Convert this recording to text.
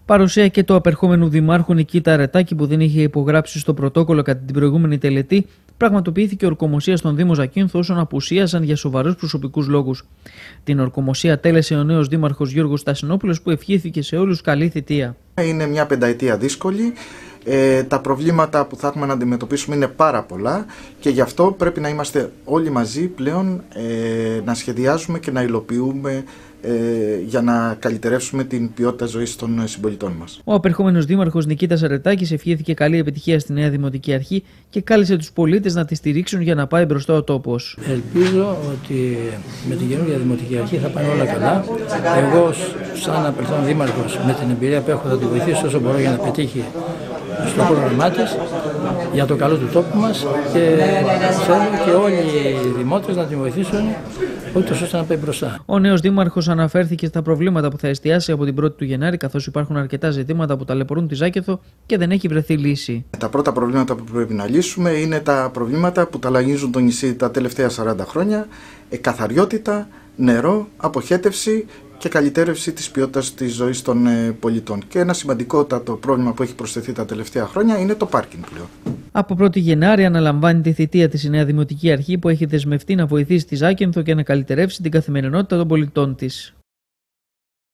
Παρουσία και του απερχόμενου Δημάρχου Νικήτα Αρετάκη, που δεν είχε υπογράψει στο πρωτόκολλο κατά την προηγούμενη τελετή, πραγματοποιήθηκε ορκομοσία στον Δήμο Ζακίνθου όσων απουσίασαν για σοβαρούς προσωπικούς λόγους. Την ορκομοσία τέλεσε ο νέος Δήμαρχος Γιώργος Στασινόπουλος, που ευχήθηκε σε όλους καλή θητεία. Είναι μια πενταετία δύσκολη. Τα προβλήματα που θα έχουμε να αντιμετωπίσουμε είναι πάρα πολλά και γι' αυτό πρέπει να είμαστε όλοι μαζί πλέον να σχεδιάζουμε και να υλοποιούμε για να καλυτερεύσουμε την ποιότητα ζωής των συμπολιτών μας. Ο απερχόμενος Δήμαρχος Νικήτας Αρετάκης ευχήθηκε καλή επιτυχία στη νέα Δημοτική Αρχή και κάλεσε τους πολίτες να τη στηρίξουν για να πάει μπροστά ο τόπος. Ελπίζω ότι με την καινούργια Δημοτική Αρχή θα πάνε όλα καλά. Εγώ, σαν απερχόμενος Δήμαρχος, με την εμπειρία που έχω, θα τη βοηθήσω όσο μπορώ για να πετύχει στο πρόγραμμά της για το καλό του τόπου μας και θέλω και όλοι οι δημότες να την βοηθήσουν ούτως ώστε να πάει μπροστά. Ο νέος Δήμαρχος αναφέρθηκε στα προβλήματα που θα εστιάσει από την 1η του Γενάρη, καθώς υπάρχουν αρκετά ζητήματα που ταλαιπωρούν τη Ζάκυνθο και δεν έχει βρεθεί λύση. Τα πρώτα προβλήματα που πρέπει να λύσουμε είναι τα προβλήματα που ταλανίζουν το νησί τα τελευταία 40 χρόνια, καθαριότητα, νερό, αποχέτευση και καλυτέρευση της ποιότητας της ζωής των πολιτών. Και ένα σημαντικότατο πρόβλημα που έχει προσθεθεί τα τελευταία χρόνια είναι το πάρκινγκ πλέον. Από 1η Γενάρη αναλαμβάνει τη θητεία της η νέα Δημοτική Αρχή, που έχει δεσμευτεί να βοηθήσει τη Ζάκυνθο και να καλυτερεύσει την καθημερινότητα των πολιτών της.